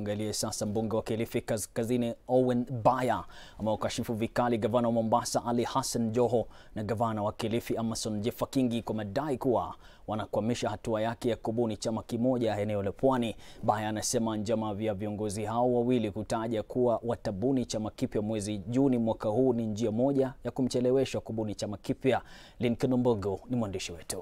Tuangalie sasa mbunge wa Kilifi Kaskazini Owen Baya ameukashifu vikali gavana wa Mombasa Ali Hassan Joho na gavana wa Kilifi Amason Jeffa Kingi kwa madai kuwa wanakwamisha hatua yake ya kubuni chama kimoja eneo la Pwani. Baya anasema njama vya viongozi hao wawili kutaja kuwa watabuni chama kipya mwezi Juni mwaka huu ni njia moja ya kumchelewesha kubuni chama kipya. Lincoln Mbogo ni mwandishi wetu.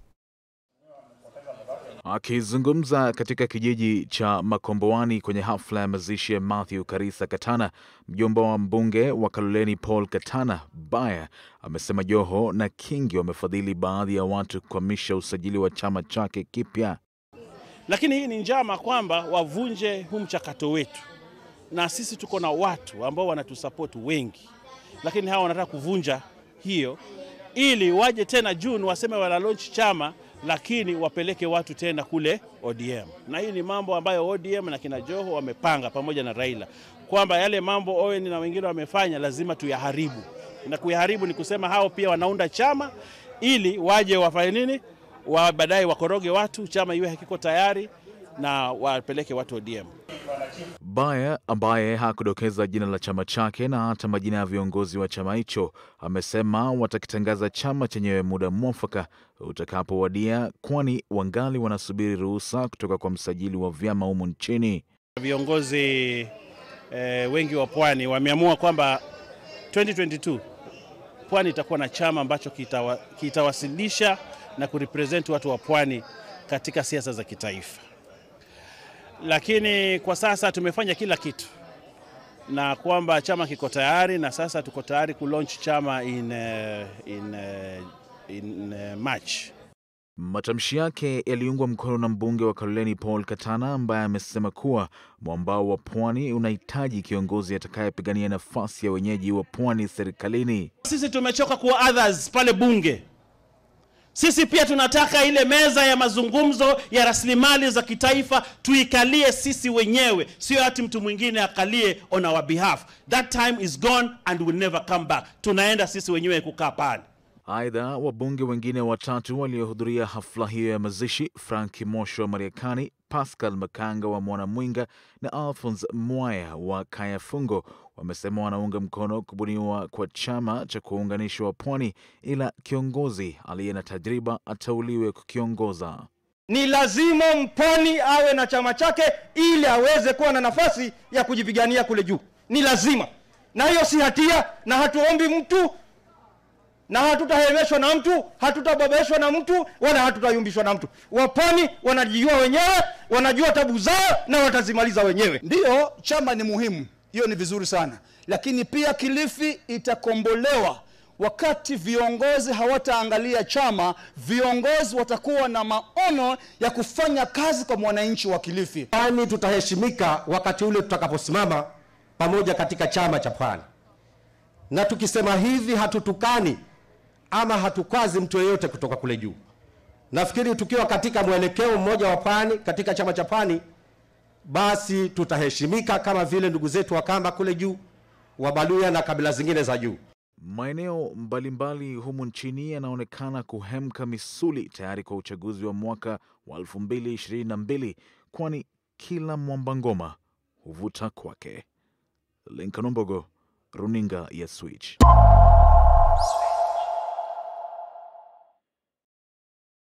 Akizungumza katika kijiji cha Makombowani kwenye hafla ya mazishi ya Matthew Karisa Katana, mjomba wa mbunge wa Kaloleni Paul Katana, Baya amesema Joho na Kingi wamefadhili baadhi ya watu kukwamisha usajili wa chama chake kipya. Lakini hii ni njama kwamba wavunje huu mchakato wetu. Na sisi tuko na watu ambao wanatusupport wengi. Lakini hawa wanataka kuvunja hiyo ili waje tena June waseme wana launch chama, lakini wapeleke watu tena kule ODM. Na hii ni mambo ambayo ODM na kina Joho wamepanga pamoja na Raila, kwamba yale mambo Owen na wengine wamefanya lazima tuyaharibu. Na kuyaharibu ni kusema hao pia wanaunda chama ili waje wafanye nini? Baadaye wakoroge watu, chama iwe hakiko tayari na wapeleke watu ODM. Baya ambaye hakudokeza jina la chama chake na hata majina ya viongozi wa chama hicho, amesema watakitangaza chama chenyewe muda mwafaka utakapowadia, kwani wangali wanasubiri ruhusa kutoka kwa msajili wa vyama humu nchini. Viongozi wengi wa Pwani wameamua kwamba 2022 Pwani itakuwa na chama ambacho kitawasilisha na kurepresent watu wa Pwani katika siasa za kitaifa. Lakini kwa sasa tumefanya kila kitu na kwamba chama kiko tayari, na sasa tuko tayari kulaunch chama in March. Matamshi yake yaliungwa mkono na mbunge wa Kaloleni Paul Katana, ambaye amesema kuwa mwambao wa Pwani unahitaji kiongozi atakayepigania nafasi ya wenyeji wa Pwani serikalini. Sisi tumechoka kuwa others pale bunge. Sisi pia tunataka ile meza ya mazungumzo ya rasilimali za kitaifa tuikalie sisi wenyewe, sio ati mtu mwingine akalie on our behalf. That time is gone and will never come back. Tunaenda sisi wenyewe kukaa pale. Aidha, wabunge wengine watatu waliohudhuria hafla hiyo ya mazishi, Frank Mosho wa Mariakani, Pascal Makanga wa Mwanamwinga na Alphonse Mwaya wa Kayafungo, wamesema wanaunga mkono kubuniwa kwa chama cha kuunganishwa wa Pwani, ila kiongozi aliye na tajriba atauliwe kukiongoza. Ni lazima Mpwani awe na chama chake ili aweze kuwa na nafasi ya kujipigania kule juu. Ni lazima. Na hiyo si hatia, na hatuombi mtu, na hatutahemeshwa na mtu, hatutababeshwa na mtu, wala hatutayumbishwa na mtu. Wapwani wanajijua wenyewe, wanajua tabu zao na watazimaliza wenyewe. Ndio, chama ni muhimu, hiyo ni vizuri sana. Lakini pia Kilifi itakombolewa wakati viongozi hawataangalia chama. Viongozi watakuwa na maono ya kufanya kazi kwa mwananchi wa Kilifi. Pwani tutaheshimika wakati ule tutakaposimama pamoja katika chama cha Pwani. Na tukisema hivi hatutukani ama hatukwazi mtu yeyote kutoka kule juu. Nafikiri tukiwa katika mwelekeo mmoja wa Pwani katika chama cha Pwani, basi tutaheshimika kama vile ndugu zetu wa Kamba kule juu, Wabaluya na kabila zingine za juu. Maeneo mbalimbali humu nchini yanaonekana kuhemka misuli tayari kwa uchaguzi wa mwaka wa 2022, kwani kila mwamba ngoma huvuta kwake. Lincoln Mbogo, runinga ya Switch.